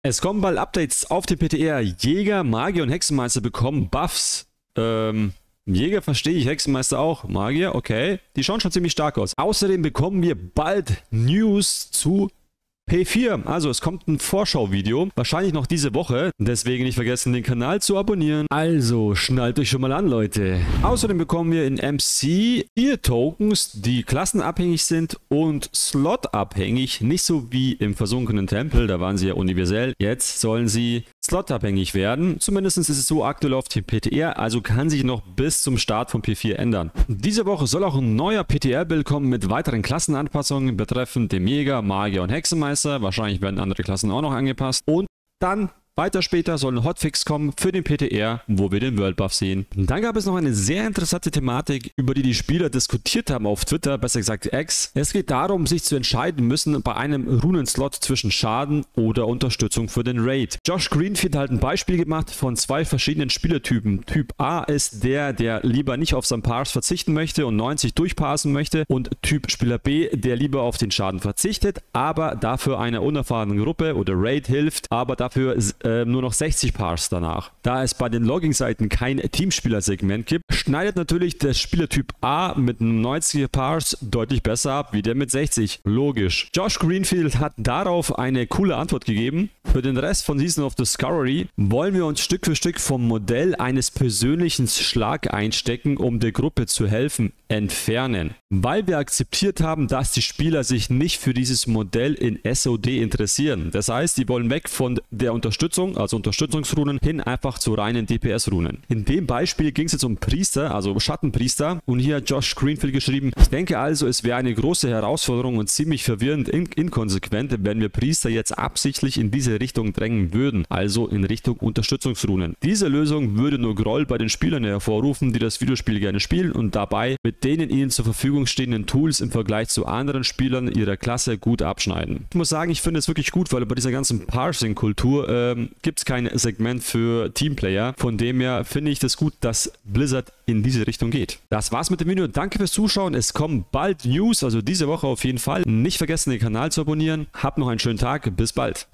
Es kommen bald Updates auf den PTR. Jäger, Magier und Hexenmeister bekommen Buffs. Jäger verstehe ich, Hexenmeister auch. Magier, okay. Die schauen schon ziemlich stark aus. Außerdem bekommen wir bald News zu P4. Also es kommt ein Vorschauvideo, wahrscheinlich noch diese Woche. Deswegen nicht vergessen, den Kanal zu abonnieren. Also schnallt euch schon mal an, Leute. Außerdem bekommen wir in MC 4 Tokens, die klassenabhängig sind und slotabhängig. Nicht so wie im versunkenen Tempel, da waren sie ja universell. Jetzt sollen sie slotabhängig werden. Zumindest ist es so aktuell auf dem PTR, also kann sich noch bis zum Start von P4 ändern. Diese Woche soll auch ein neuer PTR-Bild kommen mit weiteren Klassenanpassungen betreffend dem Jäger, Magier und Hexenmeister. Wahrscheinlich werden andere Klassen auch noch angepasst. Und dann weiter später soll ein Hotfix kommen für den PTR, wo wir den World Buff sehen. Dann gab es noch eine sehr interessante Thematik, über die Spieler diskutiert haben auf Twitter, besser gesagt X. Es geht darum, sich zu entscheiden müssen bei einem Runenslot zwischen Schaden oder Unterstützung für den Raid. Josh Greenfield hat ein Beispiel gemacht von zwei verschiedenen Spielertypen. Typ A ist der lieber nicht auf seinen Pars verzichten möchte und 90 durchparsen möchte, und Typ Spieler B, der lieber auf den Schaden verzichtet, aber dafür einer unerfahrenen Gruppe oder Raid hilft, aber dafür nur noch 60 Pars danach. Da es bei den Logging-Seiten kein Teamspieler-Segment gibt, schneidet natürlich der Spielertyp A mit 90 Pars deutlich besser ab, wie der mit 60. Logisch. Josh Greenfield hat darauf eine coole Antwort gegeben. Für den Rest von Season of Discovery wollen wir uns Stück für Stück vom Modell eines persönlichen Schlag einstecken, um der Gruppe zu helfen, entfernen. Weil wir akzeptiert haben, dass die Spieler sich nicht für dieses Modell in SOD interessieren. Das heißt, die wollen weg von der Unterstützung, also Unterstützungsrunen, hin einfach zu reinen DPS-Runen. In dem Beispiel ging es jetzt um Priester, also Schattenpriester, und hier hat Josh Greenfield geschrieben: Ich denke also, es wäre eine große Herausforderung und ziemlich verwirrend inkonsequent, wenn wir Priester jetzt absichtlich in diese Richtung drängen würden, also in Richtung Unterstützungsrunen. Diese Lösung würde nur Groll bei den Spielern hervorrufen, die das Videospiel gerne spielen und dabei mit denen ihnen zur Verfügung stehenden Tools im Vergleich zu anderen Spielern ihrer Klasse gut abschneiden. Ich muss sagen, ich finde es wirklich gut, weil bei dieser ganzen Parsing-Kultur gibt es kein Segment für Teamplayer. Von dem her finde ich das gut, dass Blizzard in diese Richtung geht. Das war's mit dem Video. Danke fürs Zuschauen. Es kommen bald News, also diese Woche auf jeden Fall. Nicht vergessen, den Kanal zu abonnieren. Habt noch einen schönen Tag. Bis bald.